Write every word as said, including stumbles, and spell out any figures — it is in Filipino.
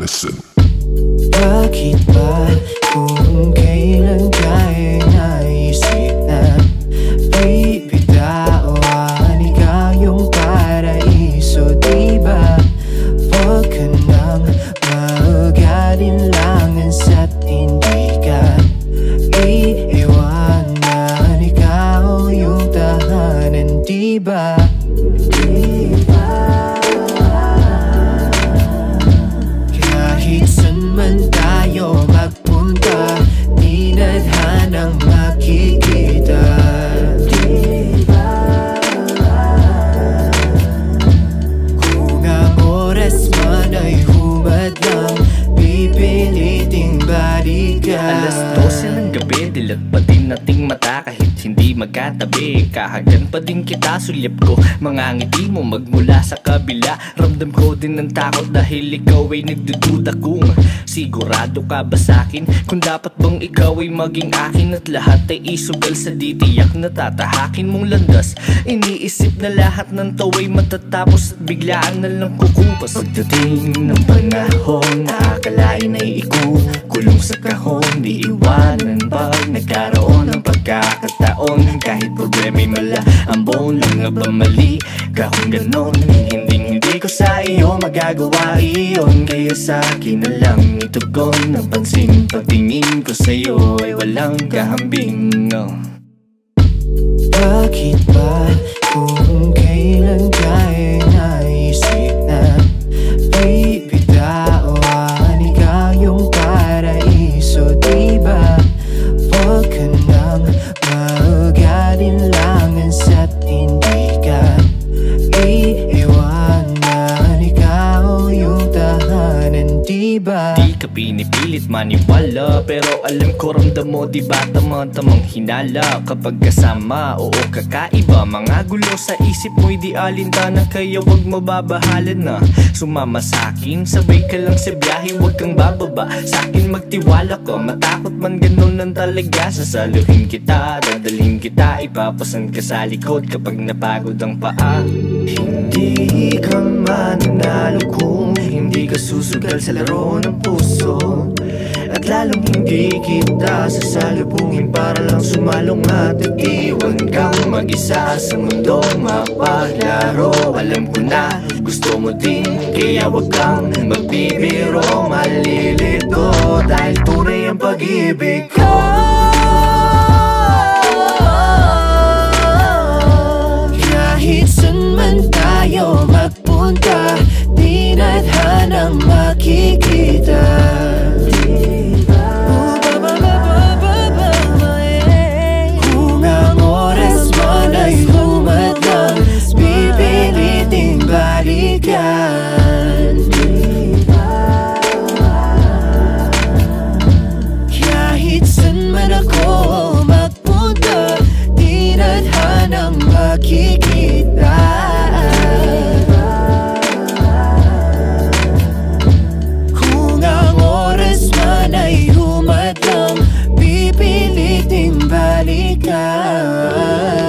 Alisson. Bakit ba kung kailan ka'y naisip na bibitawan ikaw yung paraiso, diba? Huwag ka nang mag-alinlangan sa't hindi ka iiwanan, ikaw yung tahanan, diba? Kahit saan man tayo magpunta, di nadhanang makikita, diba? Kung ang oras man ay humadlang, pipiliting balikan. Alas dose ng gabi, dilat pa din nating mata kahit hindi magkatabi. Kahagan pa din kita, sulyap ko mga ngiti mo magmula sa kabila. Ramdam ko din ng takot dahil ikaw ay nagdududa kung sigurado ka ba sa'kin, kung dapat bang ikaw ay maging akin at lahat ay isugal sa ditiyak na tatahakin mong landas. Iniisip na lahat ng tawa'y matatapos at biglaan na lang kukupas. Pagdating ng panahon, nakakalain ay ikukulong sa kahon, di iwanan pag nagkaroon ng pagkakataon. Kahit problema'y mala, ang buong lang nga ba mali ka kung ganon? Hindi hindi ko sa iyo magagawa iyon, kaya sa akin na lang itugon ang pansin. Pagtingin ko sa'yo ay walang kahambing, no. Bakit ba kung kailan ka'y naisip na bibitawan ikaw yung paraiso, diba? Huwag ka nang mag-alinlangan sa't hindi ka iiwanan, ikaw yung tahanan, diba? Di ka pinipilit maniwala, pero alam ko ramdam mo, diba tamang-tamang hinala kapag kasama, oo kakaiba. Mga gulo sa isip mo'y di alintana, kaya wag mababahala na sumama sa'kin. Sabay ka lang sa biyahe, wag kang bababa sa'kin, magtiwala ka. Matakot man ganun lang talaga, sasaluhin kita, dadalhin kita, ipapasan ka sa likod kapag napagod ang paa. Hindi ka mananalo kung hindi ka susugal sa laro ng puso, at lalong hindi kita sasalubungin para lang sumalong at iwan kang mag-isa sa mundong mapaglaro. Alam ko na gusto mo din, kaya wag kang magbibiro, malilito dahil tunay ang pag-ibig ko. Kahit saan man tayo magpunta, di nadhanang makikita, diba? BABA BABA BABA ye. Kung ang oras man ay humadlang, pipiliting balikan, diba? Kahit saan man ako magpunta, di nadhanang makikita, kung ang oras man ay humadlang, pipiliting balikan.